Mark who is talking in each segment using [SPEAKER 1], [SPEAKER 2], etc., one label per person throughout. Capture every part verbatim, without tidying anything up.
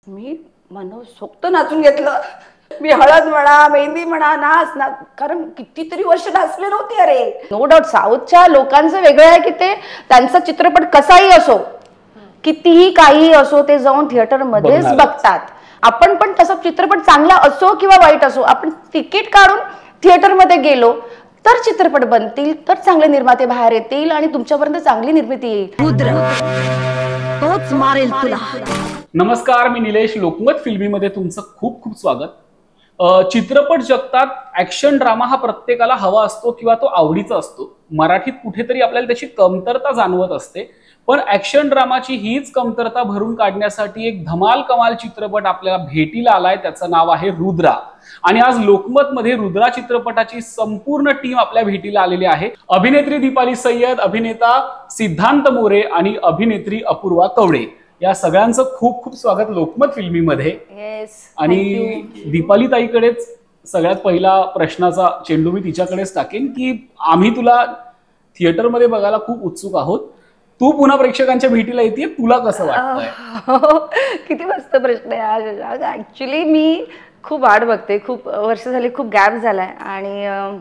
[SPEAKER 1] मी मनसोक्त नाचून घेतलं. मी हळद म्हणा, मेहंदी म्हणा, नाच ना, कारण कितीतरी वर्ष नाचले नव्हते. अरे नो डाऊट साऊथच्या लोकांचं वेगळं आहे की ते त्यांचा चित्रपट कसाही असो, कितीही काही असो, ते जाऊन थिएटर मध्येच बघतात. आपण पण तसा चित्रपट चांगला असो किंवा वाईट असो, आपण तिकीट काढून थिएटर मध्ये गेलो तर चित्रपट बनतील, तर चांगले निर्माते बाहेर येतील आणि तुमच्यापर्यंत चांगली निर्मिती येईल.
[SPEAKER 2] तोच मारेल तुला.
[SPEAKER 3] नमस्कार, मी निलेश. लोकमत फिल्मीमध्ये तुमचं खूप खूप स्वागत. चित्रपट जगतात ऍक्शन ड्रामा हा प्रत्येकाला हवा असतो किंवा तो आवडीचा असतो. मराठीत कुठेतरी आपल्याला त्याची कमतरता जाणवत असते, पण ऍक्शन ड्रामाची हीच कमतरता भरून काढण्यासाठी एक धमाल कमाल चित्रपट आपल्याला भेटीला आलाय. त्याचं नाव आहे रुद्रा. आणि आज लोकमत मध्ये रुद्रा चित्रपटाची संपूर्ण टीम आपल्या भेटीला आलेली आहे. अभिनेत्री दीपाली सय्यद, अभिनेता सिद्धांत मोरे आणि अभिनेत्री अपूर्वा कवडे, या सगळ्यांचं खूप खूप स्वागत लोकमत फिल्मीमध्ये.
[SPEAKER 1] येस.
[SPEAKER 3] आणि दीपाली ताईकडेच सगळ्यात पहिला प्रश्नाचा चेंडू मी तिच्याकडेच टाकेन की आम्ही तुला थिएटरमध्ये बघायला खूप उत्सुक आहोत. तू पुन्हा प्रेक्षकांच्या भेटीला येते, तुला कसं वाटतंय?
[SPEAKER 1] किती मस्त प्रश्न आहे. ऍक्च्युली मी खूप वाट बघते, खूप वर्ष झाली, खूप गॅप झालाय. आणि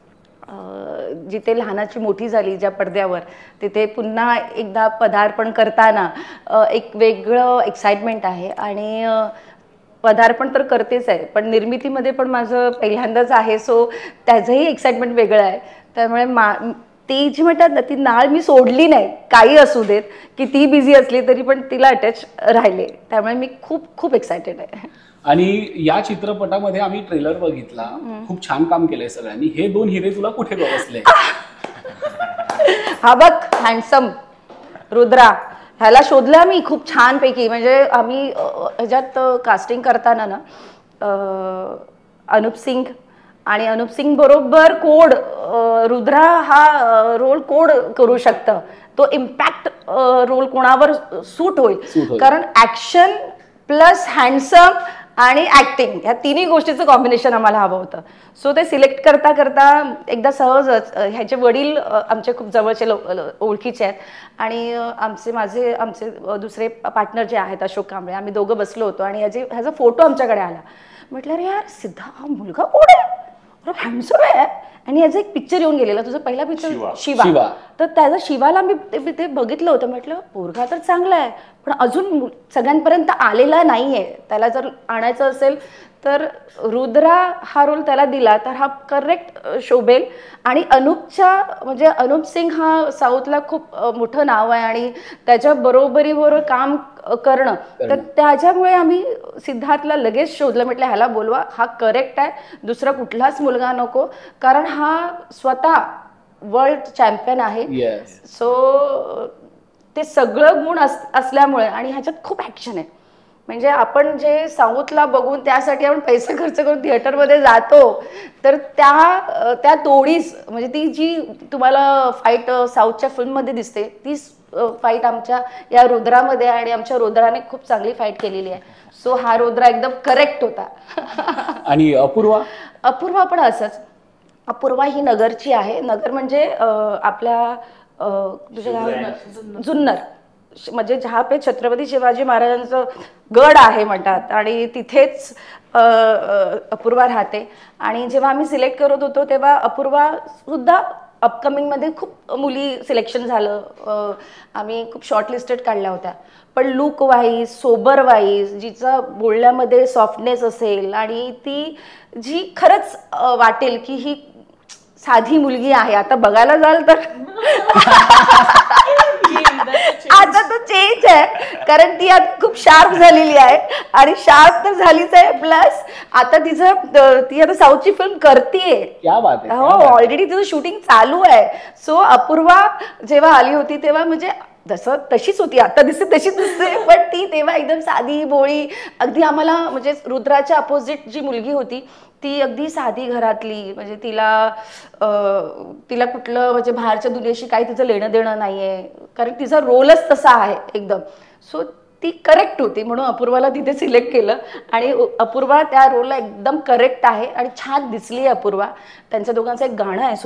[SPEAKER 1] जिथे लहानाची मोठी झाली ज्या पडद्यावर, तिथे पुन्हा एकदा पदार्पण करताना एक वेगळं एक्साइटमेंट आहे. आणि पदार्पण तर करतेच आहे, पण निर्मितीमध्ये पण माझं पहिल्यांदाच आहे. सो त्याचंही एक्साइटमेंट वेगळं आहे. त्यामुळे मा ती जी म्हणतात ना, ती नाळ मी सोडली नाही. काही असू देत, की ती बिझी असली तरी पण तिला अटॅच राहिले. त्यामुळे मी खूप खूप एक्सायटेड आहे.
[SPEAKER 3] आणि या चित्रपटामध्ये आम्ही ट्रेलर बघितला, खूप छान काम केलंय सगळ्यांनी. हे दोन हिरे तुला कुठे बसले?
[SPEAKER 1] हा बघ, हँडसम रुद्रा, ह्याला शोधलं मी खूप छान पैकी. म्हणजे आम्ही ह्याच्यात कास्टिंग करताना ना, अनुप सिंग आणि अनुप सिंग बरोबर कोड रुद्रा हा रोल कोड करू शकतं. तो इम्पॅक्ट रोल कोणावर सूट होईल, कारण ऍक्शन प्लस हँडसम आणि ऍक्टिंग ह्या तिन्ही गोष्टीचं कॉम्बिनेशन आम्हाला हवं होतं. सो ते सिलेक्ट करता करता एकदा सहजच, ह्याचे वडील आमचे खूप जवळचे ओळखीचे आहेत आणि आमचे माझे आमचे दुसरे पार्टनर जे आहेत अशोक कांबळे, आम्ही दोघं बसलो होतो आणि ह्याचे ह्याचा फोटो आमच्याकडे आला. म्हटलं अरे यार, सिद्धा हा मुलगा कोण आहे, हँडसम आहे. आणि याचा एक पिक्चर येऊन गेलेला, तुझा पहिला पिक्चर शिवा. तर त्याचा शिवाला मी ते बघितलं होतं. म्हटलं पोरगा तर चांगला आहे, पण अजून सगळ्यांपर्यंत आलेला नाहीये. त्याला जर आणायचं असेल तर रुद्रा हा रोल त्याला दिला तर हा करेक्ट शोभेल. आणि अनुपच्या म्हणजे अनुप सिंग हा साऊथला खूप मोठं नाव आहे आणि त्याच्या बरोबरीवर काम करणं, तर त्याच्यामुळे आम्ही सिद्धार्थला लगेच शोधलं. म्हटलं ह्याला बोलवा, हा करेक्ट आहे, दुसरा कुठलाच मुलगा नको, कारण हा स्वतः वर्ल्ड चॅम्पियन आहे. सो ते सगळं गुण अस असल्यामुळे आणि ह्याच्यात खूप ॲक्शन आहे. म्हणजे आपण जे साऊथला बघून त्यासाठी आपण पैसे खर्च करून थिएटरमध्ये जातो, तर त्या त्या तोडीस म्हणजे ती जी तुम्हाला फाईट साऊथच्या फिल्ममध्ये दिसते, तीच फाईट आमच्या या रुद्रामध्ये, आणि आमच्या रुद्राने खूप चांगली फाईट केलेली आहे. सो हा रुद्रा एकदम करेक्ट होता.
[SPEAKER 3] आणि अपूर्वा?
[SPEAKER 1] अपूर्वा पण असंच. अपूर्वा ही नगरची आहे. नगर म्हणजे आपल्या तुझ्या गाव जुन्नर, म्हणजे जहा पे छत्रपती शिवाजी महाराजांचं गड आहे म्हणतात, आणि तिथेच अपूर्वा राहते. आणि जेव्हा आम्ही सिलेक्ट करत होतो तेव्हा अपूर्वा सुद्धा अपकमिंगमध्ये खूप मुली सिलेक्शन झालं. आम्ही खूप शॉर्टलिस्टेड काढल्या होत्या, पण लुक वाईज, सोबर वाईज, जिचं बोलण्यामध्ये सॉफ्टनेस असेल आणि ती जी खरंच वाटेल की ही साधी मुलगी आहे. आता बघायला जाल तर आता तो चेंज आहे, कारण ती आता खूप शार्प झालेली आहे. आणि शार्प तर झालीच आहे, प्लस आता तिचं ती आता साऊथची फिल्म करतीये. हो, ऑलरेडी तिचं शूटिंग चालू आहे. सो अपूर्वा जेव्हा आली होती तेव्हा म्हणजे जसं तशीच होती, आता दिसते तशीच दिसते, पण ती तेव्हा एकदम साधी भोळी, अगदी आम्हाला म्हणजे रुद्राच्या अपोजिट जी मुलगी होती ती अगदी साधी घरातली, म्हणजे तिला तिला कुठलं म्हणजे बाहेरच्या दुनियेशी काही तिचं लेणं देणं नाहीये, कारण तिचा रोलच तसा आहे एकदम. सो ती करेक्ट होती, म्हणून अपूर्वाला तिथे सिलेक्ट केलं. आणि अपूर्वा त्या रोलला एकदम करेक्ट आहे आणि छान दिसली आहे अपूर्वा. त्यांच्या दोघांचं एक गाणं आहे सुंदर,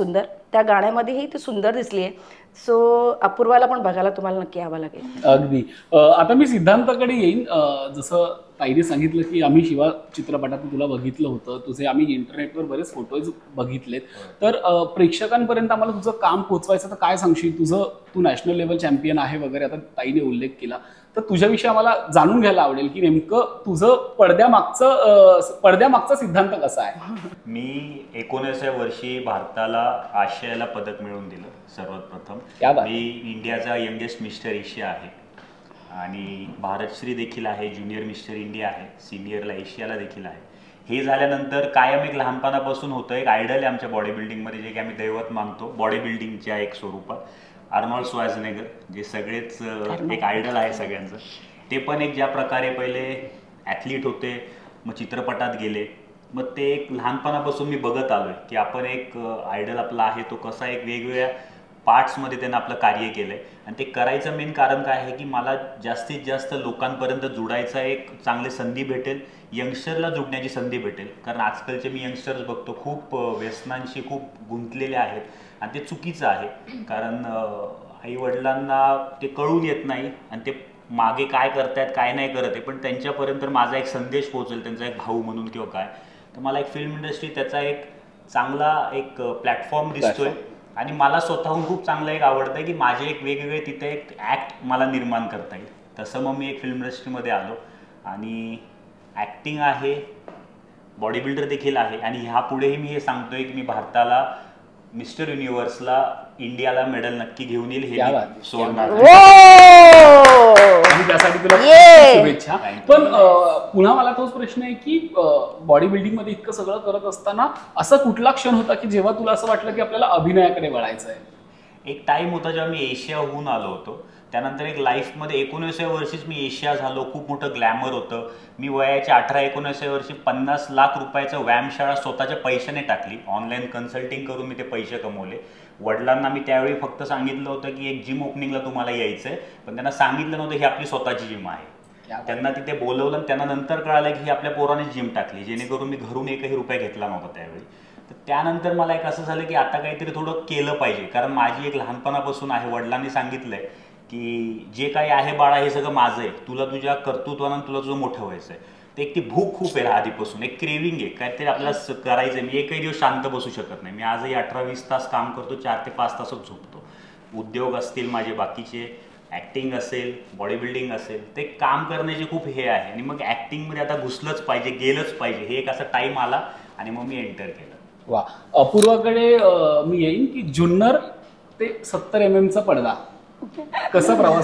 [SPEAKER 1] त्या गाण्यामध्येही ती सुंदर दिसली आहे. सो अपूर्वाला पण बघायला तुम्हाला नक्की यावं लागेल.
[SPEAKER 3] अगदी. आता मी सिद्धांताकडे येईन. जसं ताईने सांगितलं की आम्ही शिवा चित्रपटात तुला बघितलं होतं, तुझे आम्ही इंटरनेटवर बरेच फोटोज बघितलेत, तर प्रेक्षकांपर्यंत आम्हाला तुझं काम पोचवायचं तर काय सांगशील? तुझं तू नॅशनल लेवल चॅम्पियन आहे वगैरे आता ताईने उल्लेख केला, तर तुझ्याविषयी आम्हाला जाणून घ्यायला आवडेल की नेमकं तुझं पडद्यामागचं पडद्यामागचा सिद्धांत कसा आहे?
[SPEAKER 4] मी एकोणीसाव्या वर्षी भारताला आशियाला पदक मिळवून दिलं सर्वात प्रथम. मी इंडियाचा यंगेस्ट मिस्टर एशिया आहे आणि भारतश्री देखील आहे, ज्युनियर मिस्टर इंडिया आहे, सिनियरला एशियाला देखील आहे. हे झाल्यानंतर कायम एक लहानपणापासून होतं, एक आयडल आहे आमच्या बॉडी बिल्डिंगमध्ये जे की आम्ही दैवत मानतो बॉडी बिल्डिंगच्या एक स्वरूपात, आर्नोल्ड श्वार्झनेगर, जे सगळेच एक आयडल आहे सगळ्यांचं. ते पण एक ज्या प्रकारे पहिले ॲथलीट होते, मग चित्रपटात गेले, मग ते एक लहानपणापासून मी बघत आलोय की आपण एक आयडल आपला आहे तो कसा एक वेगवेगळ्या पार्ट्समध्ये त्यानं आपलं कार्य केलं आहे. आणि ते करायचं मेन कारण काय आहे की मला जास्तीत जास्त लोकांपर्यंत जुडायचा एक चांगली संधी भेटेल, यंगस्टरला जुडण्याची संधी भेटेल. कारण आजकालचे मी यंगस्टर्स बघतो खूप व्यसनांशी खूप गुंतलेले आहेत आणि ते चुकीचं आहे. कारण आईवडिलांना ते कळून येत नाही आणि ते मागे काय करतायत काय नाही करत आहे, पण त्यांच्यापर्यंत माझा एक संदेश पोहोचेल, त्यांचा एक भाऊ म्हणून किंवा काय. तर मला एक फिल्म इंडस्ट्री त्याचा एक चांगला एक प्लॅटफॉर्म दिसतोय आणि मला स्वतःहून खूप चांगलं एक आवडतं की माझे एक वेगवेगळे तिथे एक ॲक्ट मला निर्माण करता येईल. तसं मग मी एक फिल्म इंडस्ट्रीमध्ये आलो आणि ॲक्टिंग आहे, बॉडी बिल्डर देखील आहे आणि ह्यापुढेही मी हे सांगतोय की मी भारताला मिस्टर युनिव्हर्सला इंडियाला मेडल नक्की घेऊन येईल हे सोडणार.
[SPEAKER 3] त्यासाठी तुला शुभेच्छा. पण पुन्हा मला तोच प्रश्न आहे की बॉडी बिल्डिंग मध्ये इतकं सगळं करत असताना असा कुठला क्षण होता की जेव्हा तुला असं वाटलं की आपल्याला अभिनयाकडे वळायचं आहे?
[SPEAKER 4] एक टाइम होता जेव्हा मी एशियाहून आलो होतो, त्यानंतर एक लाईफमध्ये एकोणीसाव्या वर्षीच मी एशिया झालो, खूप मोठं ग्लॅमर होतं. मी वयाच्या अठरा एकोणीसाव्या वर्षी पन्नास लाख रुपयाचं व्यायामशाळा स्वतःच्या पैशाने टाकली, ऑनलाईन कन्सल्टिंग करून मी ते पैसे कमवले. वडिलांना मी त्यावेळी फक्त सांगितलं होतं की एक जिम ओपनिंगला तुम्हाला यायचं आहे, पण त्यांना सांगितलं नव्हतं ही आपली स्वतःची जिम आहे. त्यांना तिथे बोलवलं आणि त्यांना नंतर कळालं की ही आपल्या पोराने जिम टाकली, जेणेकरून मी घरून एकही रुपया घेतला नव्हता त्यावेळी. तर त्यानंतर मला एक असं झालं की आता काहीतरी थोडं केलं पाहिजे, कारण माझी एक लहानपणापासून आहे, वडिलांनी सांगितलंय की जे काही आहे बाळा हे सगळं माझं आहे, तुला तुझ्या कर्तृत्वानं तुला तुझं मोठं व्हायचं आहे. तर एक ती भूक खूप आहे आधीपासून, एक क्रेविंग आहे, काहीतरी आपल्याला करायचं आहे. मी एकही दिवस शांत बसू शकत नाही. मी आजही अठरा वीस तास काम करतो, चार ते पाच तासच झोपतो. उद्योग असतील माझे बाकीचे, ॲक्टिंग असेल, बॉडी बिल्डिंग असेल, ते काम करण्याचे खूप हे आहे. आणि मग ॲक्टिंगमध्ये आता घुसलंच पाहिजे, गेलंच पाहिजे, हे एक असा टाईम आला आणि मग मी एंटर केलं.
[SPEAKER 3] वा. अपूर्वाकडे मी येईन की जुन्नर ते सत्तर एम एमचा पडदा कसा प्रवास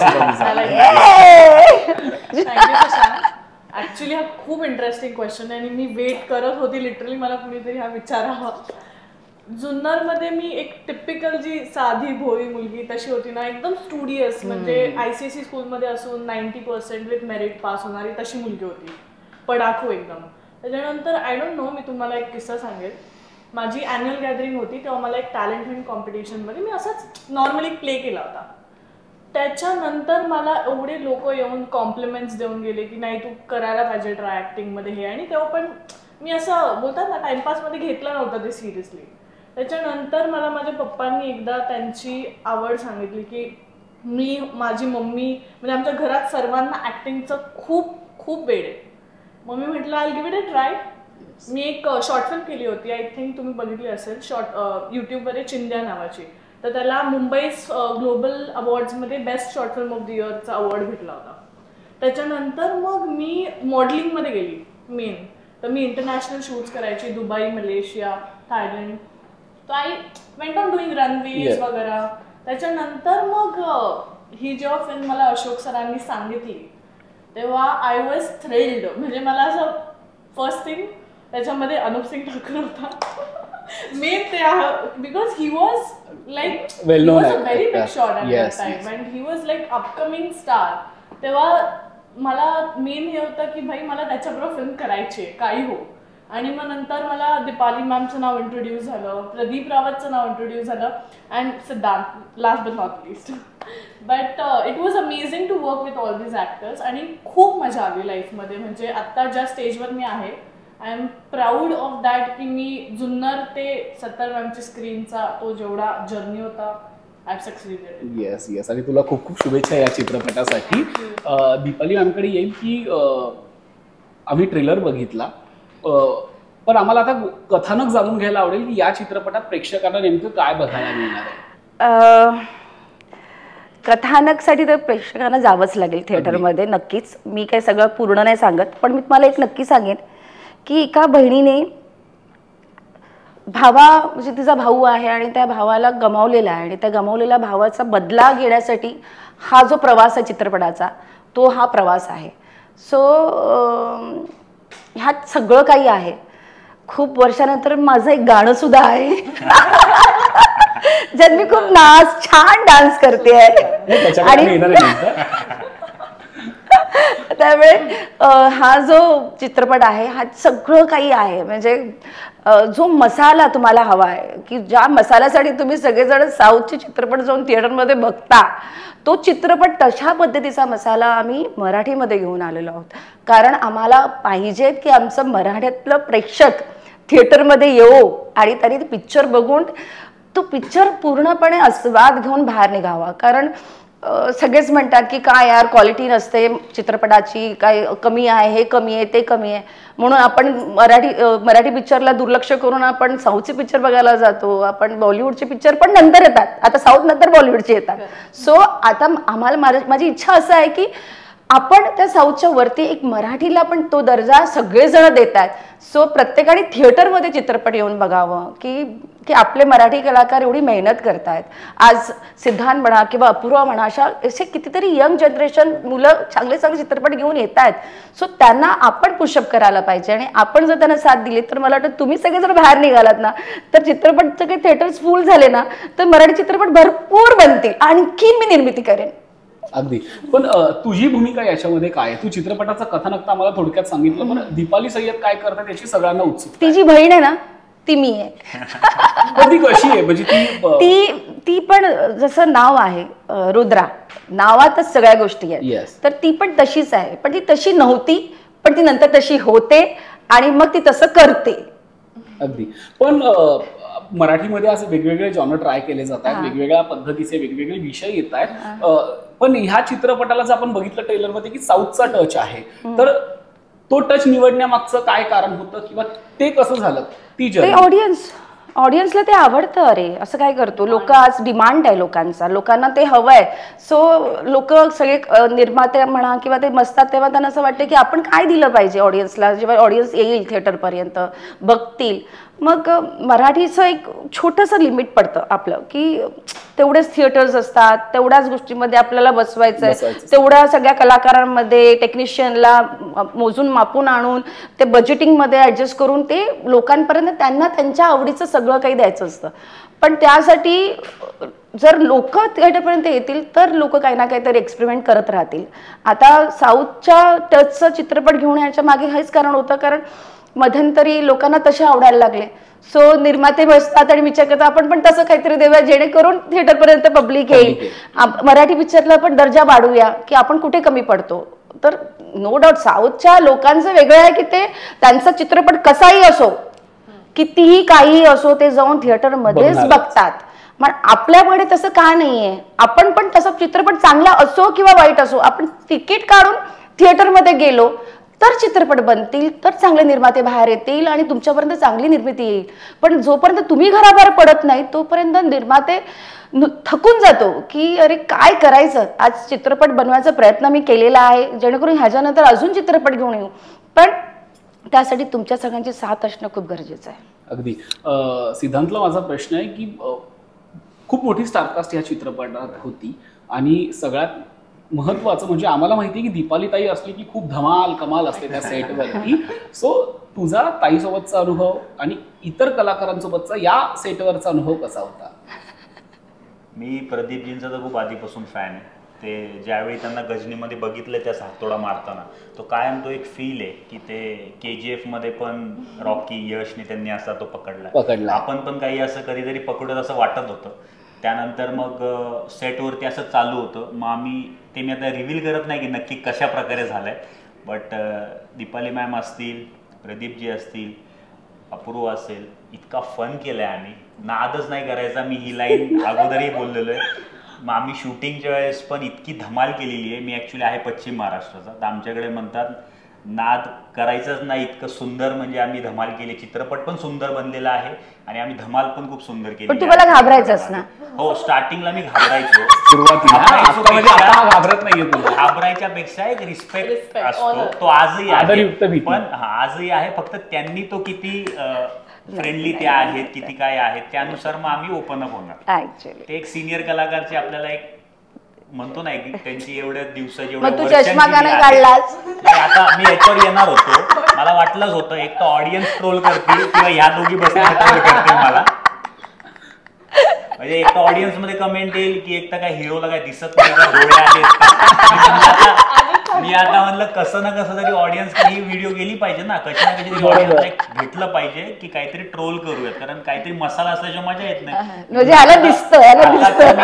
[SPEAKER 5] ऍक्च्युली हा खूप इंटरेस्टिंग क्वेश्चन आहे आणि मी वेट करत होती लिटरली मला कुणीतरी हा विचारावा. जुन्नरमध्ये मी एक टिपिकल जी साधी भोळी मुलगी तशी होती ना, एकदम स्टुडियस, म्हणजे आयसीएसई स्कूलमध्ये असून ninety percent with merit pass होणारी तशी मुलगी होती, पडाखू एकदम. त्याच्यानंतर आय डोंट नो, मी तुम्हाला एक किस्सा सांगेल. माझी ॲन्युअल गॅदरिंग होती तेव्हा मला एक टॅलेंट हंट कॉम्पिटिशनमध्ये मी असाच नॉर्मली प्ले केला होता. त्याच्यानंतर मला एवढे लोक येऊन कॉम्प्लिमेंट्स देऊन गेले की नाही तू करायला पाहिजे ट्राय ॲक्टिंगमध्ये हे, आणि तेव्हा पण मी असं बोलतात ना टाइमपासमध्ये घेतलं नव्हतं ते सिरियसली. त्याच्यानंतर मला माझ्या पप्पांनी एकदा त्यांची आवड सांगितली की मी माझी मम्मी म्हणजे आमच्या घरात सर्वांना ॲक्टिंगचं खूप खूप वेळ आहे. मम्मी म्हटलं I give it a try. मी एक शॉर्ट फिल्म केली होती, आय थिंक तुम्ही बघितली असेल, शॉर्ट यूट्यूबवर चिंद्या नावाची. तर त्याला मुंबई ग्लोबल अवॉर्ड्समध्ये best short film of the इयरचा अवॉर्ड भेटला होता. त्याच्यानंतर मग मी मॉडेलिंगमध्ये गेली मेन. तर मी इंटरनॅशनल शूट्स करायची, दुबई, मलेशिया, थायलंड. तर I went on doing runways वगैरे. त्याच्यानंतर मग ही जेव्हा फिल्म मला अशोक सरांनी सांगितली तेव्हा आय वॉज थ्रिल्ड. म्हणजे मला असं फर्स्ट थिंग त्याच्यामध्ये अनुप सिंग ठाकूर होता मेन ते, because he was like he was a very big shot at that time and he was like upcoming star. तेव्हा मला मेन हे होतं की भाई मला त्याच्याबरोबर फिल्म करायची काही हो. आणि मग नंतर मला दीपाली मॅमचं नाव इंट्रोड्यूस झालं, प्रदीप रावतचं नाव इंट्रोड्यूस झालं and Siddhant last but not least. But it was amazing to work with all these actors आणि खूप मजा आली लाईफमध्ये. म्हणजे आत्ता ज्या स्टेजवर मी आहे I am proud of that की मी जुन्नर ते सत्तर मॅमची स्क्रीनचा तो जेवढा जर्नी होता I have succeeded.
[SPEAKER 3] Yes yes आणि तुला खूप खूप शुभेच्छा या चित्रपटासाठी. दीपाली मॅमकडे येईल की आम्ही ट्रेलर बघितला, पण आम्हाला आता कथानक जाणून घ्यायला आवडेल की या चित्रपटात प्रेक्षकांना नेमकं काय बघायला मिळणार आहे.
[SPEAKER 1] कथानकसाठी तर प्रेक्षकांना जावंच लागेल थिएटरमध्ये नक्कीच. मी काही सगळं पूर्ण नाही सांगत, पण मी तुम्हाला एक नक्की सांगेन की एका बहिणीने भावा म्हणजे तिचा भाऊ आहे आणि त्या भावाला गमावलेला आहे आणि त्या गमावलेल्या भावाचा बदला घेण्यासाठी हा जो प्रवास आहे चित्रपटाचा तो हा प्रवास आहे. सो ह्यात सगळं काही आहे. खूप वर्षानंतर माझं एक गाणं सुद्धा आहे ज्यात मी खूप नाच छान डान्स करते आहे आणि त्यामुळे हा जो चित्रपट आहे हा सगळं काही आहे. म्हणजे जो मसाला तुम्हाला हवा आहे की ज्या मसाल्यासाठी तुम्ही सगळेजण साऊथचे चित्रपट जाऊन थिएटरमध्ये बघता तो चित्रपट तशा पद्धतीचा मसाला आम्ही मराठीमध्ये घेऊन आलेलो आहोत. कारण आम्हाला पाहिजेत की आमचं मराठीतलं प्रेक्षक थिएटरमध्ये येऊ आणि त्यांनी ते पिक्चर बघून तो पिक्चर पूर्णपणे आस्वाद घेऊन बाहेर निघावा. कारण सगळेच म्हणतात की काय यार क्वालिटी नसते चित्रपटाची, काय कमी आहे, हे कमी आहे, ते कमी आहे, म्हणून आपण मराठी मराठी पिक्चरला दुर्लक्ष करून आपण साऊथचे पिक्चर बघायला जातो. आपण बॉलिवूडचे पिक्चर पण नंतर येतात, आता साऊथ नंतर बॉलिवूडचे येतात. सो आता आम्हाला माझी इच्छा असं आहे की आपण त्या साऊथच्या वरती एक मराठीला पण तो दर्जा सगळेजण देत आहेत. सो प्रत्येकाने थिएटरमध्ये चित्रपट येऊन बघावं की की आपले मराठी कलाकार एवढी मेहनत करतायत. आज सिद्धांत म्हणा किंवा अपूर्वा म्हणा अशा असे कितीतरी यंग जनरेशन मुलं चांगले चांगले चित्रपट घेऊन येत आहेत. सो त्यांना आपण पुशअप करायला पाहिजे आणि आपण जर त्यांना साथ दिली तर मला वाटतं तुम्ही सगळे जर बाहेर निघालात ना तर चित्रपटचे काही थिएटर्स फुल झाले ना तर मराठी चित्रपट भरपूर बनतील. आणखी मी निर्मिती करेन.
[SPEAKER 3] अगदी. पण तुझी भूमिका याच्यामध्ये काय आहे? तू चित्रपटाचं कथानक तर आम्हाला थोडक्यात सांगितलं, पण दीपाली सय्यद काय करतात याची सगळ्यांना उत्सुकता.
[SPEAKER 1] ती जी बहीण आहे ना ती मी आहे.
[SPEAKER 3] ती कशी आहे म्हणजे
[SPEAKER 1] ती ती पण जसं नाव आहे रुद्रा, नावातच सगळ्या गोष्टी आहेत, तर ती पण तशीच आहे. पण ती तशी नव्हती, पण ती नंतर तशी होते आणि मग ती तसं करते.
[SPEAKER 3] अगदी. पण मराठीमध्ये असे वेगवेगळे जॉनर ट्राय केले जातात, वेगवेगळ्या पद्धतीचे वेगवेगळे विषय येत आहेत. पण ह्या चित्रपटाला जर आपण बघितलं ट्रेलरमध्ये की साऊथचा टच आहे, तर तो टच निवडण्यामागचं काय कारण होतं किंवा ते कसं झालं? ती
[SPEAKER 1] ऑडियन्स ऑडियन्सला ते आवडतं. अरे असं काय करतो, लोक आज डिमांड आहे लोकांचा, लोकांना ते हवंय. सो लोक सगळे निर्माते म्हणा किंवा ते बसतात तेव्हा त्यांना असं वाटतं की आपण काय दिलं पाहिजे ऑडियन्सला. जेव्हा ऑडियन्स येईल थिएटरपर्यंत बघतील, मग मराठीचं एक छोटंसं लिमिट पडतं आपलं की तेवढेच थिएटर्स असतात, तेवढ्याच गोष्टीमध्ये आपल्याला बसवायचं आहे, तेवढ्या सगळ्या कलाकारांमध्ये टेक्निशियनला मोजून मापून आणून ते बजेटिंगमध्ये ॲडजस्ट करून ते लोकांपर्यंत त्यांना त्यांच्या आवडीचं सगळं काही द्यायचं असतं. पण त्यासाठी जर लोक थिएटरपर्यंत येतील तर लोक काही ना काहीतरी एक्सपेरिमेंट करत राहतील. आता साऊथच्या टचचं चित्रपट घेऊन याच्या मागे हेच कारण होतं, कारण मध्यंतरी लोकांना तसे आवडायला लागले. सो निर्माते बसतात आणि विचार करतात आपण पण तसं काहीतरी देऊया जेणेकरून थिएटरपर्यंत पब्लिक येईल. मराठी पिक्चरला पण दर्जा वाढवूया की आपण कुठे कमी पडतो. तर नो डाऊट साऊथच्या लोकांचं वेगळं आहे की ते त्यांचा चित्रपट कसाही असो, कितीही काहीही असो, ते जाऊन थिएटरमध्येच बघतात. पण आपल्याकडे तसं का नाहीये? आपण पण तसं चित्रपट चांगला असो किंवा वाईट असो, आपण तिकीट काढून थिएटरमध्ये गेलो तर चित्रपट बनतील, तर चांगले निर्माते बाहेर येतील आणि तुमच्यापर्यंत चांगली निर्मिती येईल. पण जोपर्यंत तुम्ही घराबाहेर पडत नाही तोपर्यंत निर्माते थकून जातो की अरे काय करायचं. आज चित्रपट बनवायचा प्रयत्न मी केलेला आहे जेणेकरून ह्याच्यानंतर अजून चित्रपट घेऊन येऊ, पण त्यासाठी तुमच्या सगळ्यांची साथ असणं खूप गरजेचं आहे.
[SPEAKER 3] अगदी. सिद्धांतला माझा प्रश्न आहे की खूप मोठी स्टारकास्ट या चित्रपटात होती आणि सगळ्यात महत्वाचं म्हणजे आम्हाला माहिती आहे की दीपाली ताई असली की खूप धमाल कमाल असते त्या सेटवरती. सो तुझा ताईसोबतचा अनुभव आणि इतर कलाकारांसोबतचा या सेटवरचा अनुभव कसा होता?
[SPEAKER 4] मी प्रदीपजींचा तर खूप आधीपासून फॅन आहे. ते ज्यावेळी त्यांना गजनीमध्ये बघितलं त्या हातोडा मारताना तो कायम तो एक फील आहे की ते के जी एफ मध्ये पण रॉकी यशने त्यांनी असा तो पकडला
[SPEAKER 3] पकडला
[SPEAKER 4] आपण पण काही असं कधीतरी पकडत असं वाटत होतं. त्यानंतर मग सेटवरती असं चालू होतं. मग आम्ही ते मी आता रिव्हील करत नाही की नक्की कशा प्रकारे झालंय, बट दीपाली मॅम असतील, प्रदीपजी असतील, अपूर्व असेल, इतका फन केलाय आम्ही. नादच नाही करायचा, मी ही लाईन अगोदरही बोललेलो आहे. मग आम्ही शूटिंगच्या वेळेस पण इतकी धमाल केलेली आहे. मी ॲक्च्युली आहे पश्चिम महाराष्ट्राचा, तर आमच्याकडे म्हणतात नाद करायचंच नाही, इतकं सुंदर म्हणजे आम्ही धमाल केली. चित्रपट पण सुंदर बनलेला आहे आणि आम्ही धमाल पण खूप सुंदर केली.
[SPEAKER 1] पण तुम्हाला घाबरायचंच ना?
[SPEAKER 4] हो, स्टार्टिंगला मी घाबरायचो.
[SPEAKER 3] सुरुवातीला घाबरत नाहीये तुला?
[SPEAKER 4] घाबरायच्या पेक्षा एक रिस्पेक्ट असतो, तो आजही आहे. पण आजही आहे, फक्त त्यांनी तो किती फ्रेंडली त्या आहेत, किती काय आहेत, त्यानुसार मग आम्ही ओपन अप होणार. ते एक सिनियर कलाकारचे आपल्याला एक म्हणतो ना की त्यांची एवढ्या दिवसाची आता मी याच्यावर येणार होतो. मला वाटलंच होतं एक तर ऑडियन्स ट्रोल करतील किंवा ह्या दोघी बसून ट्रोल करतील मला. म्हणजे एक तर ऑडियन्स मध्ये कमेंट येईल की एक तर काय हिरोला काय दिसत नाही का, डोळे आहेत. मी आता म्हणलं कसं ना कसं तरी ऑडियन्स ही व्हिडिओ गेली पाहिजे ना, कशी ना कशी तरी ऑडियन्स भेटलं पाहिजे की काहीतरी ट्रोल करूयात, कारण काहीतरी मसाला असल्याशिवाय मजा येत नाही.
[SPEAKER 1] म्हणजे ह्याला दिसतं, ह्याला दिसतं,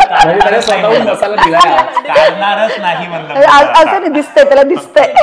[SPEAKER 4] काढणारच नाही म्हणलं.
[SPEAKER 1] असं दिसतंय, त्याला दिसतंय.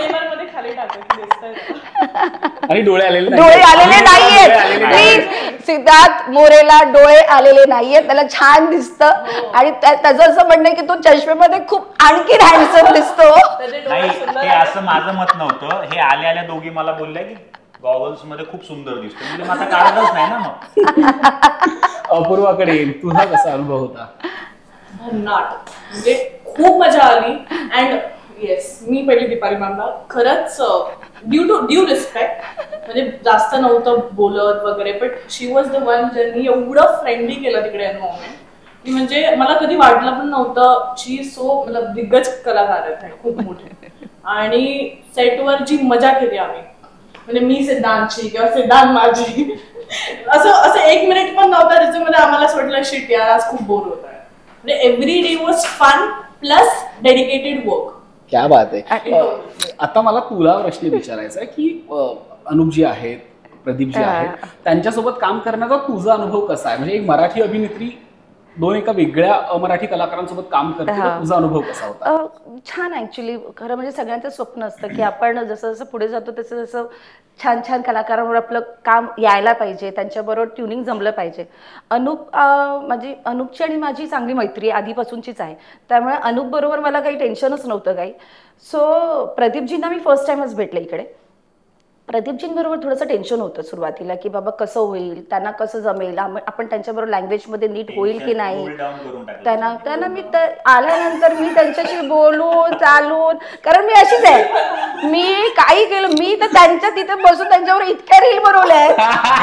[SPEAKER 3] आणि डोळे आलेले
[SPEAKER 1] डोळे आलेले नाहीयेत. सिद्धार्थ मोरेला डोळे आलेले नाहीयेत, त्याला छान दिसतं. आणि त्याचं असं म्हणणं की तो चष्मेमध्ये खूप आणखी हँडसम दिसतो.
[SPEAKER 4] नाही, ते असं माझं मत नव्हतं. हे आल्या आल्या दोघी मला बोलल्या की गॉगल्स मध्ये खूप सुंदर दिसतो. म्हणजे माझा काढतच नाही ना. मग
[SPEAKER 3] अपूर्वाकडे तुझा कसा अनुभव होता?
[SPEAKER 5] नाट म्हणजे खूप मजा आली. अँड येस, मी पहिली दीपाली मॅमला खरंच ड्यू टू ड्यू रिस्पेक्ट, म्हणजे जास्त नव्हतं बोलत वगैरे, but she was the one ज्यांनी एवढं फ्रेंडली केलं तिकडे एन्व्हायरमेंट की म्हणजे मला कधी वाटलं पण नव्हतं. शी सो मतलब दिग्गज कलाकार आहेत खूप मोठे. आणि सेटवर जी मजा केली आम्ही, म्हणजे मी सिद्धांतची किंवा सिद्धांत माझी, असं असं एक मिनिट पण नव्हता त्याच्यामध्ये आम्हाला असं वाटलं शिट यार आज खूप बोर होत आहे. म्हणजे every day was fun plus dedicated work.
[SPEAKER 3] क्या बात आहे. आता मला तुला प्रश्न विचारायचा आहे की अनुप जी आहेत, प्रदीप जी आहेत, त्यांच्यासोबत काम करण्याचा तुझा अनुभव कसा आहे? म्हणजे एक मराठी अभिनेत्री दोन एका वेगळ्या मराठी कलाकारांसोबत काम करते, तुझा अनुभव कसा होता?
[SPEAKER 1] छान. ऍक्च्युली खरं म्हणजे सगळ्यांचं स्वप्न असतं की आपण जसं जसं पुढे जातो तसं जसं छान छान कलाकारांवर आपलं काम यायला पाहिजे, त्यांच्याबरोबर ट्युनिंग जमलं पाहिजे. अनुप माझी अनुपची आणि माझी चांगली मैत्री आधीपासूनचीच आहे, त्यामुळे अनुप बरोबर मला काही टेन्शनच नव्हतं काही. सो प्रदीपजींना मी फर्स्ट टाइमच भेटले इकडे. प्रदीपजींबरोबर थोडंसं टेन्शन होतं सुरुवातीला की बाबा कसं होईल, त्यांना कसं जमेल, आपण त्यांच्याबरोबर लँग्वेजमध्ये नीट होईल की नाही. त्यांना त्यांना मी आल्यानंतर मी त्यांच्याशी बोलून चालून, कारण मी अशीच आहे, मी काही केलं मी तर त्यांच्या तिथे बसून त्यांच्यावर इतक्या रील बनवल्या आहेत,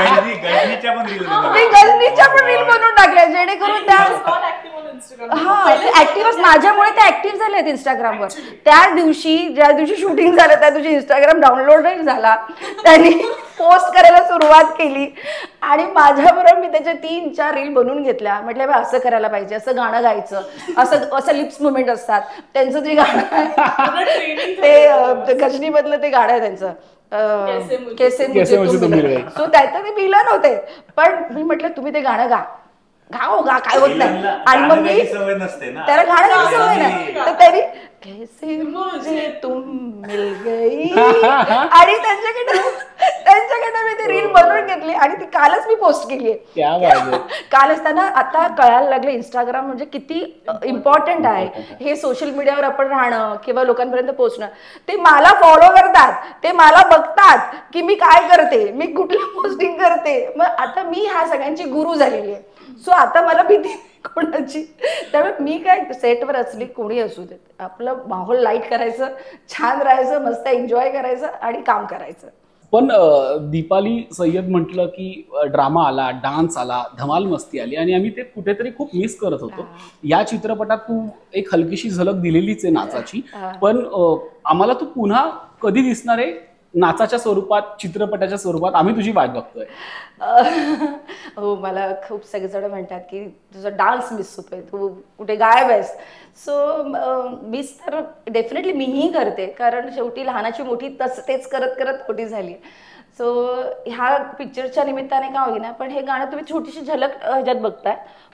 [SPEAKER 1] मी गजनीच्या पण रील बनवून टाकल्या जेणेकरून त्या हा ऍक्टिव्ह माझ्यामुळे त्या ऍक्टिव्ह झाल्या आहेत इंस्टाग्रामवर. त्या दिवशी ज्या दिवशी शूटिंग झालं त्या दिवशी इंस्टाग्राम डाउनलोड झाला, त्यांनी पोस्ट करायला सुरुवात केली आणि माझ्याबरोबर मी त्याच्या तीन चार रील बनवून घेतल्या. म्हटलं बा असं करायला पाहिजे, असं गाणं गायचं, असं असं लिप्स मुवमेंट असतात. त्यांचं जे गाणं ते गजनीमधलं ते गाणं आहे त्यांचं कैसे मुझे तुम मिल गए, सो त्यात ते मिलन होते. पण मी म्हटलं तुम्ही ते गाणं गा गाओ गा काय होत नाही. आणि मग मी त्याला गाणं सवय नाही तर तरी कैसे मुझे तुम मिल गई आणि त्यांच्याकडे त्यांच्याकडे मी ती रील बनवून घेतली आणि ती कालच मी पोस्ट केली आहे. कालच त्यांना आता कळायला लागलं इंस्टाग्राम म्हणजे किती इम्पॉर्टंट आहे. हे सोशल मीडियावर आपण राहणं किंवा लोकांपर्यंत पोहोचणं. ते मला फॉलो करतात, ते मला बघतात की मी काय करते, मी कुठली पोस्टिंग करते. मग आता मी ह्या सगळ्यांची गुरु झालेली आहे. सो आता मला भीती कोणाची, त्यामुळे मी काय सेटवर असली कोणी असू देत, आपलं माहोल लाईट करायचं, छान राहायचं, मस्त एन्जॉय करायचं आणि काम करायचं.
[SPEAKER 3] पण दीपाली सय्यद म्हटलं की ड्रामा आला, डान्स आला, धमाल मस्ती आली आणि आम्ही ते कुठेतरी खूप मिस करत होतो. या चित्रपटात तू एक हलकीशी झलक दिलेलीच आहे नाचाची, पण आम्हाला तू पुन्हा कधी दिसणार आहे नाचाच्या स्वरूपात, चित्रपटाच्या स्वरूपात? आम्ही तुझी वाट बघतोय.
[SPEAKER 1] हो, मला खूप सगळेजण म्हणतात की तुझा डान्स मिस होतोय, तू कुठे गायब आहेस. सो मिस तर डेफिनेटली मीही करते, कारण शेवटी लहानाची मोठी तस तेच करत करत मोठी झाली. सो ह्या पिक्चरच्या निमित्ताने का होईना, पण हे गाणं तुम्ही छोटीशी झलक ह्याच्यात बघताय.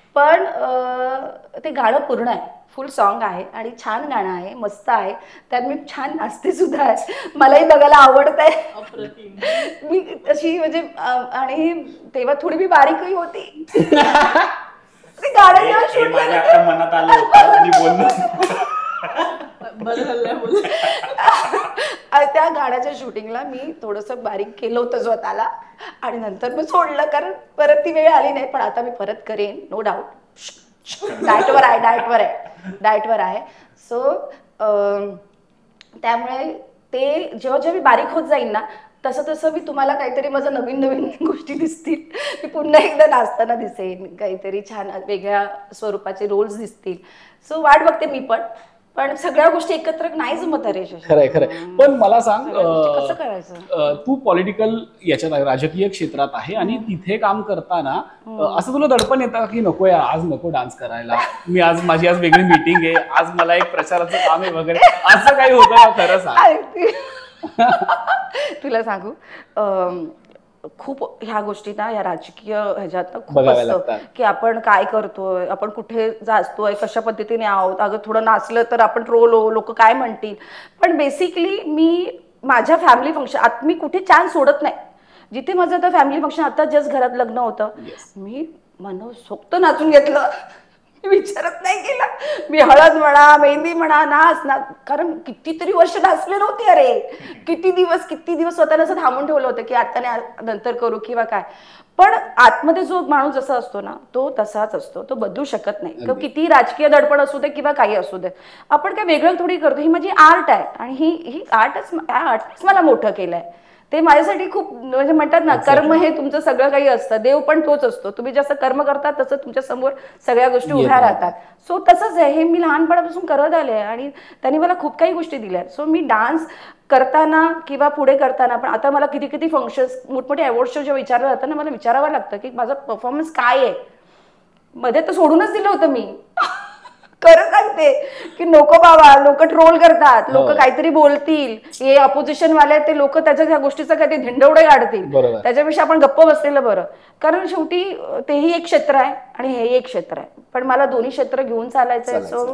[SPEAKER 1] पण ते गाणं पूर्ण आहे, फुल सॉन्ग आहे आणि छान गाणं आहे, मस्त आहे. त्यात मी छान नाचते सुद्धा आहे, मलाही बघायला आवडत आहे मी तशी म्हणजे. आणि तेव्हा थोडी मी बारीकही होती. गाणं
[SPEAKER 4] मनात आलं होतं मी बोललो.
[SPEAKER 1] त्या गाण्याच्या शूटिंगला मी थोडंसं बारीक केलं होतं स्वतःला आणि नंतर मग सोडलं, कारण परत ती वेळ आली नाही. पण आता मी परत करेन, नो डाऊट. डाएटवर आहे डाएटवर आहे डाएटवर आहे सो त्यामुळे ते जेव्हा जेव्हा मी बारीक होत जाईन ना तसं तसं मी तुम्हाला काहीतरी माझं नवीन नवीन गोष्टी दिसतील. मी पुन्हा एकदा नाचताना दिसेन, काहीतरी छान वेगळ्या स्वरूपाचे रोल्स दिसतील. सो वाट बघते मी पण. पण सगळ्या गोष्टी एकत्र नाही जमत रे.
[SPEAKER 3] खरंय खरंय. पण मला सांग,
[SPEAKER 1] कसं करायचं?
[SPEAKER 3] तू पॉलिटिकल याच्यात आहे, राजकीय क्षेत्रात आहे आणि तिथे काम करताना असं तुला दडपण येतं की नको यार आज नको डान्स करायला, मी आज माझी आज वेगळी मीटिंग आहे, आज मला एक प्रचाराचं काम आहे वगैरे, असं काही होतं का? खरं सांग.
[SPEAKER 1] तुला सांगू, खूप ह्या गोष्टी ना या राजकीय ह्याच्यात खूप असतं की आपण काय करतोय, आपण कुठे जातोय, कशा पद्धतीने आहोत. अगं थोडं नाचलं तर आपण ट्रोल हो, लोक काय म्हणतील. पण बेसिकली मी माझ्या फॅमिली फंक्शन आता मी कुठे चान्स सोडत नाही. जिथे माझं आता फॅमिली फंक्शन, आता जस्ट घरात लग्न होतं, मी मनसोक्त नाचून घेतलं, विचारत नाही केला. मी हळद म्हणा, मेहंदी म्हणा, नाच नाच, कारण कितीतरी वर्ष नाचले नव्हते. अरे किती दिवस किती दिवस स्वतःला असं थांबून ठेवलं होतं की आता नाही नंतर करू किंवा काय. पण आतमध्ये जो माणूस जसा असतो ना तो तसाच असतो, तो बदलू शकत नाही. किती राजकीय दडपण असू दे किंवा काही असू दे, आपण काय वेगळं थोडी करतो. ही माझी आर्ट आहे आणि ही ही आर्टच आर्टच मला मोठं केलंय. ते माझ्यासाठी खूप म्हणजे म्हणतात ना, कर्म हे तुमचं सगळं काही असतं, देव पण तोच असतो. तुम्ही जसं कर्म करता तसं तुमच्या समोर सगळ्या गोष्टी उभ्या राहतात. सो तसंच आहे, हे मी लहानपणापासून करत आले आणि त्यांनी मला खूप काही गोष्टी दिल्या. सो मी डान्स करताना किंवा पुढे करताना पण आता मला किती किती फंक्शन्स, मोठमोठे अवॉर्ड शो जेव्हा विचारलं जातं ना, मला विचारावं लागतं की माझा परफॉर्मन्स काय आहे. मध्ये तर सोडूनच दिलं होतं मी, खरं सांगते की नको बाबा, लोक ट्रोल करतात, लोक काहीतरी बोलतील, हे अपोजिशन वाले ते लोक त्याच्या त्या गोष्टीचं काहीतरी धिंडवडे काढतील, त्याच्यापेक्षा आपण गप्प बसलेलं बरं. कारण शेवटी तेही एक क्षेत्र आहे आणि हेही एक क्षेत्र आहे. पण मला दोन्ही क्षेत्र घेऊन चालायचं आहे. सो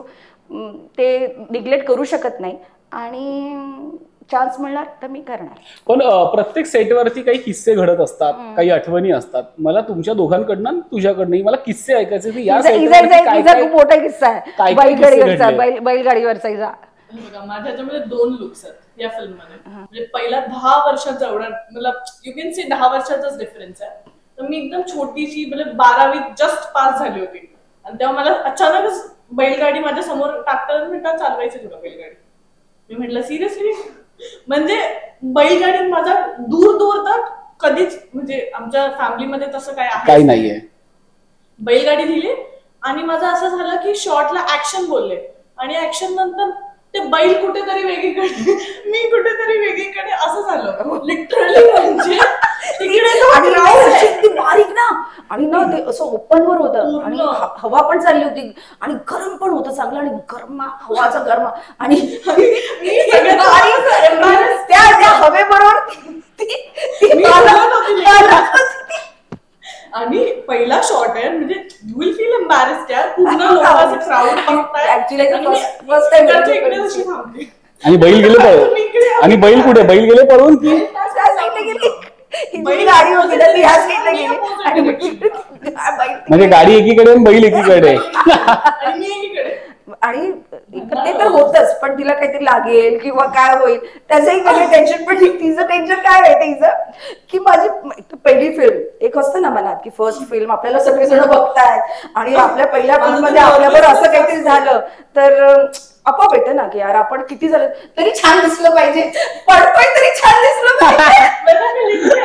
[SPEAKER 1] ते निग्लेक्ट करू शकत नाही आणि चान्स मिळणार तर मी करणार.
[SPEAKER 3] पण प्रत्येक सेटवरती काही किस्से घडत असतात, काही आठवणी असतात. मला तुमच्या दोघांकडनं तुझ्याकडनं मला किस्से ऐकायचे की या
[SPEAKER 1] मोठा किस्सा आहे बैलगाडीवरचा बैलगाडीवरचा इजा.
[SPEAKER 5] माझ्या ह्याच्यामध्ये दोन लुक्स आहेत या फिल्म मध्ये. म्हणजे पहिला दहा वर्षाचा एवढा मतलब यू कॅन से दहा वर्षाचाच डिफरन्स आहे. तर मी एकदम छोटीशी म्हणजे बारावी जस्ट पास झाली होती आणि तेव्हा मला अचानकच बैलगाडी माझ्या समोर टाकताना म्हणतात चालवायची तुला बैलगाडी. मी म्हटलं सिरियसली, म्हणजे बैलगाडी माझा दूर दूर तक कधीच म्हणजे आमच्या फॅमिलीमध्ये तसं काय आहे
[SPEAKER 3] काही नाहीये.
[SPEAKER 5] बैलगाडी दिली आणि माझं असं झालं की शॉर्टला ऍक्शन बोलले आणि ऍक्शन नंतर ते बैल कुठेतरी वेगळीकडे, मी कुठेतरी वेगळीकडे, असं झालं लिटरली. म्हणजे
[SPEAKER 1] बारीक ना आणि ना ते असं ओपन वर होतं आणि हवा पण चालली होती आणि गरम पण होतं चांगलं आणि गरमा हवाचा गरमा आणि त्या हवेबरोबर
[SPEAKER 5] आणि पहिला शॉट आहे म्हणजे यू विल फील एम्बॅरेस्ड यार, पूर्ण लोकांचं क्राउड बघताय ऍक्च्युअली फर्स्ट टाइम.
[SPEAKER 3] आणि बैल गेले पळून, आणि बैल कुठे बैल गेले पळून की
[SPEAKER 1] गाडी होती ना ती ह्या साईडला गेली
[SPEAKER 3] म्हणजे गाडी एकीकडे आणि बैल एकीकडे
[SPEAKER 1] आणि ते तर होतच. पण तिला काहीतरी लागेल किंवा काय होईल त्याचंही काही टेन्शन. पण तिचं टेन्शन काय आहे तिचं की माझी पहिली फिल्म एक असतं ना मनात की फर्स्ट फिल्म आपल्याला सगळेजण बघतायत आणि आपल्या पहिल्या फिल्म मध्ये आपल्याबरोबर असं काहीतरी झालं तर आपोआप येतं ना की यार आपण किती झालं तरी छान दिसलं पाहिजे, पडतोय तरी छान दिसलं पाहिजे,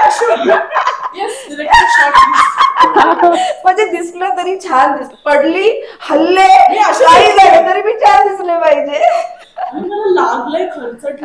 [SPEAKER 1] म्हणजे दिसलं तरी छान दिसलं, पडली हल्ले काही झालं तरी मी छान दिसले पाहिजे.
[SPEAKER 5] लागलंय खर्च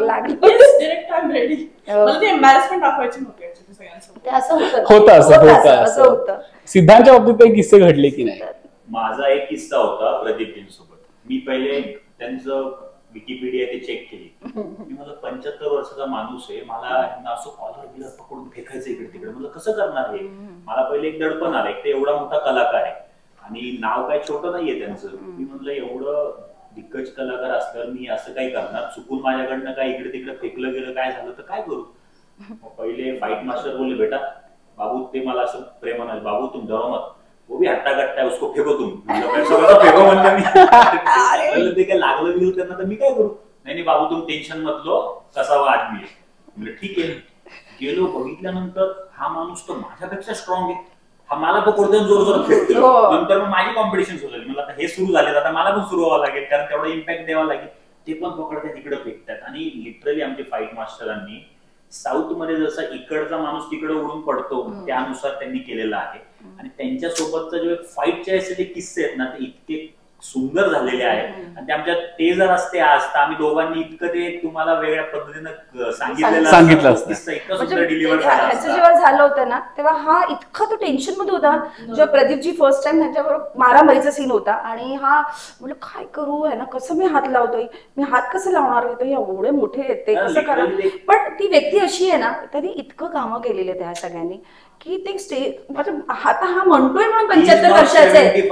[SPEAKER 3] होतं असं होतं. सिद्धांच्या बाबतीत काही किस्से घडले की नाही?
[SPEAKER 4] माझा एक किस्सा होता प्रदीपजींसोबत. मी पहिले त्यांचं विकिपीडिया ते चेक केली. मी मला पंच्याहत्तर वर्षाचा माणूस आहे, मला असं कॉलर बिलर पकडून फेकायचं इकडे तिकडे, मला कसं करणार हे. मला पहिले एक दडपण आलं, एक तर एवढा मोठा कलाकार आहे आणि नाव काय छोटं नाहीये त्यांचं. मी म्हणलं एवढं दिग्गज कलाकार असल्यावर मी असं काही करणार, चुकून माझ्याकडनं काय इकडे तिकडे फेकलं गेलं काय झालं तर काय करू. पहिले फाईट मास्टर बोलले बेटा बाबू, ते मला असं प्रेमाने बाबू तुम डरो मत, वो भी हट्टा कट्टा है उसको फेको तुम. फेको म्हणलं मी, ते काय लागलं गेलं त्यांना तर मी काय करू. नाही नाही बाबू तुम टेन्शन मत लो, कसा आदमी आहे. म्हणजे ठीक आहे. गेलो बघितल्यानंतर हा माणूस तर माझ्यापेक्षा स्ट्रॉंग आहे, हा मला पकडतो जोर जोरात फेकतो. नंतर मग माझी कॉम्पिटिशन सुरू झाली. मला आता हे सुरू झाले आता मला पण सुरू व्हावं लागेल, कारण तेवढा इम्पॅक्ट द्यावा लागेल. ते पण पकडतात इकडे फेकतात. आणि लिटरली आमचे फाईट मास्टरांनी साऊथ मध्ये जसा इकडचा माणूस तिकडे उडून पडतो त्यानुसार त्यांनी केलेलं आहे. आणि त्यांच्या सोबतचा जो फाईटचे असे जे किस्से आहेत ना ते इतके सुंदर झालेले आहेत. आणि आमच्या ते जर असते आज तर आम्ही दोघांनी इतकं ते तुम्हाला वेगळ्या पद्धतीनं सांगितलेलं
[SPEAKER 1] सांगितलं
[SPEAKER 4] किस्सा इतका सुंदर डिलिव्हर झाला.
[SPEAKER 1] ह्याचं जेव्हा झालं होतं ना तेव्हा हा इतका तो टेन्शन मध्ये होता. जेव्हा प्रदीपजी फर्स्ट टाइम ह्याच्याबरोबर मारामारीचा सीन होता आणि हा म्हणलं काय करू आहे ना, कसं मी हात लावतोय, मी हात कसं लावणार घेतो, एवढे मोठे येते कसं करा. पण ती व्यक्ती अशी आहे ना, त्यांनी इतकं कामं केलेली त्या सगळ्यांनी की ते स्टे म्हणजे आता हा म्हणतोय म्हणून पंच्याहत्तर वर्षाचे आहे,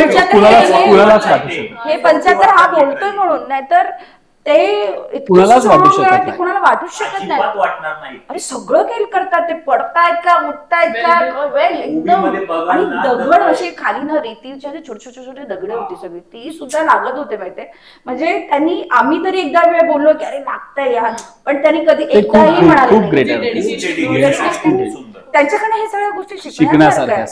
[SPEAKER 1] हे पंच्याहत्तर हा बोलतोय म्हणून, नाहीतर ते कोणाला वाटूच शकत नाही. अरे सगळं काही करतात ते, पडतायत का उठतायत का वेल एकदम. आणि दगड असे खाली ना रेतीच्या छोटे छोटे छोटे दगड होती सगळी, ती सुद्धा लागत होते माहितीये. म्हणजे त्यांनी आम्ही तरी एकदा वेळ बोललो की अरे लागतंय यार, पण त्यांनी कधी एकदाही म्हणाले नाही. त्यांच्याकडे हे सगळ्या गोष्टी शिकण्यासारख्या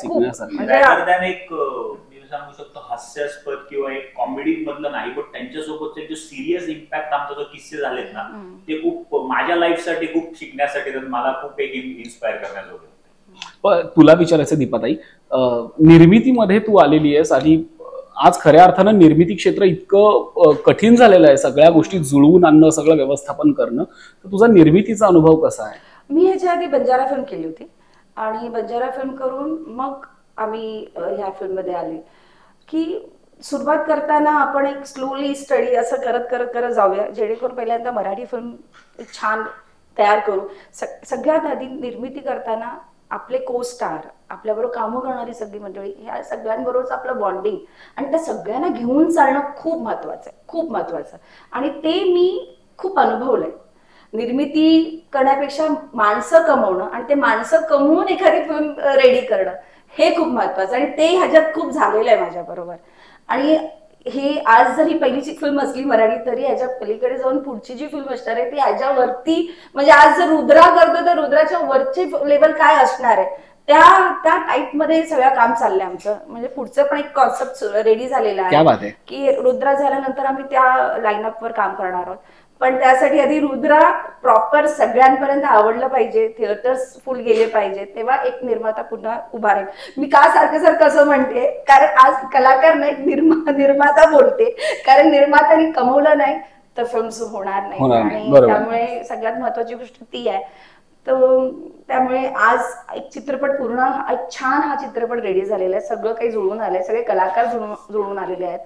[SPEAKER 4] एक मी सांगू शकतो हास्यास्पद किंवा एक कॉमेडी मधलं नाही, पण त्यांच्यासोबतचे जो सिरियस इम्पॅक्ट आमचा जो किस्से झालेत ना ते खूप माझ्या लाईफसाठी खूप शिकण्यासाठी मला खूप एक इन्स्पायर करण्याजोगे.
[SPEAKER 3] तुला विचारायचं दीपाताई, निर्मितीमध्ये तू आलेली आहेस आणि आज खऱ्या अर्थानं निर्मिती क्षेत्र इतकं कठीण झालेलं आहे, सगळ्या गोष्टी जुळवून आणणं, सगळं व्यवस्थापन करणं, तर तुझा निर्मितीचा अनुभव कसा आहे?
[SPEAKER 1] मी ह्याच्या आधी बंजारा फिल्म केली होती आणि बंजारा फिल्म करून मग आम्ही ह्या फिल्ममध्ये आले. की सुरुवात करताना आपण एक स्लोली स्टडी असं करत करत करत जाऊया, जेणेकरून पहिल्यांदा मराठी फिल्म एक छान तयार करू. सगळ्यात आधी निर्मिती करताना आपले को स्टार, आपल्याबरोबर कामं करणारी सगळी मंडळी, ह्या सगळ्यांबरोबरच आपलं बॉन्डिंग आणि त्या सगळ्यांना घेऊन चालणं खूप महत्वाचं आहे, खूप महत्वाचं. आणि ते मी खूप अनुभवलंय. निर्मिती करण्यापेक्षा माणसं कमवणं आणि ते माणसं कमवून एखादी फिल्म रेडी करणं हे खूप महत्वाचं. आणि ते ह्याच्यात खूप झालेलं आहे माझ्या बरोबर. आणि हे आज जरी पहिलीची फिल्म असली मराठी तरी ह्याच्या पलीकडे जाऊन पुढची जी फिल्म असणार आहे ती ह्याच्यावरती, म्हणजे आज जर रुद्रा करतो तर रुद्राच्या वरचे लेवल काय असणार आहे त्या त्या टाईप मध्ये सगळं काम चाललंय आमचं. म्हणजे पुढचं पण एक कॉन्सेप्ट रेडी झालेला आहे की रुद्रा झाल्यानंतर आम्ही त्या लाईनअपवर काम करणार आहोत. पण त्यासाठी आधी रुद्रा प्रॉपर सगळ्यांपर्यंत आवडलं पाहिजे, थिएटर्स फुल गेले पाहिजे, तेव्हा एक निर्माता पुन्हा उभा राहील. मी का सारखं सारखं असं म्हणते, कारण आज कलाकार नाही निर्मा निर्माता बोलते, कारण निर्मात्याने कमवलं नाही तर फिल्म्स होणार नाही. आणि त्यामुळे सगळ्यात महत्वाची गोष्ट ती आहे. तर त्यामुळे आज एक चित्रपट पूर्ण एक छान हा चित्रपट रेडी झालेला आहे. सगळं काही जुळून आलंय, सगळे कलाकार जुळून जुळून आलेले आहेत.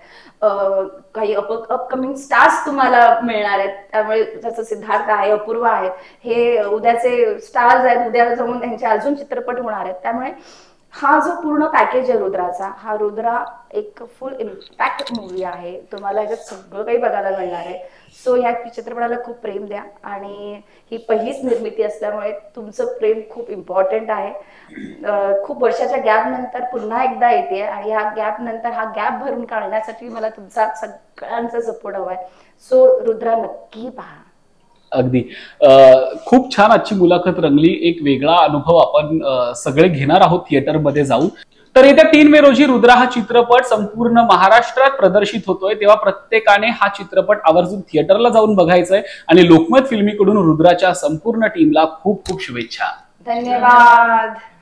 [SPEAKER 1] काही अप अपकमिंग स्टार्स तुम्हाला मिळणार आहेत. त्यामुळे जसं सिद्धार्थ आहे, अपूर्वा आहेत, हे उद्याचे स्टार्स आहेत, उद्या जाऊन त्यांचे अजून चित्रपट होणार आहेत. त्यामुळे हा जो पूर्ण पॅकेज आहे रुद्राचा, हा रुद्रा एक फुल इम्पॅक्ट मूवी आहे. तुम्हाला याच्यात सगळं काही बघायला मिळणार आहे. सो या चित्रपटाला खूप प्रेम द्या. आणि ही पहिलीच निर्मिती असल्यामुळे तुमचं प्रेम खूप इम्पॉर्टंट आहे. खूप वर्षाच्या गॅप नंतर पुन्हा एकदा येते आणि ह्या गॅप नंतर हा गॅप भरून काढण्यासाठी मला तुमचा सगळ्यांचा सपोर्ट हवाय. सो रुद्रा नक्की पहा.
[SPEAKER 3] अगदी खूप छान आजची मुलाखत रंगली. एक वेगळा अनुभव आपण सगळे घेणार आहोत थिएटरमध्ये जाऊन. तर येत्या तीन मे रोजी रुद्रा हा चित्रपट संपूर्ण महाराष्ट्रात प्रदर्शित होतोय, तेव्हा प्रत्येकाने हा चित्रपट आवर्जून थिएटरला जाऊन बघायचा आहे. आणि लोकमत फिल्मीकडून रुद्राच्या संपूर्ण टीमला खूप खूप शुभेच्छा.
[SPEAKER 1] धन्यवाद.